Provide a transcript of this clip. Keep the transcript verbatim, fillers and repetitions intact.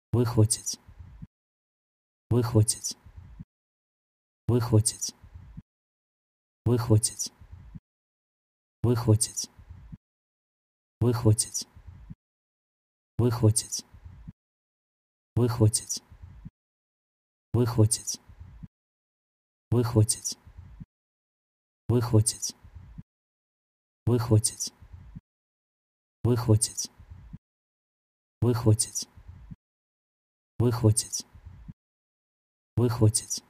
выхватить, выхватить, выхватить, выхватить, выхватить, выхватить, выхватить, выхватить, выхватить, выхватить, выхватить, выхватить, выхватить, выхватить, выхватить, выхватить,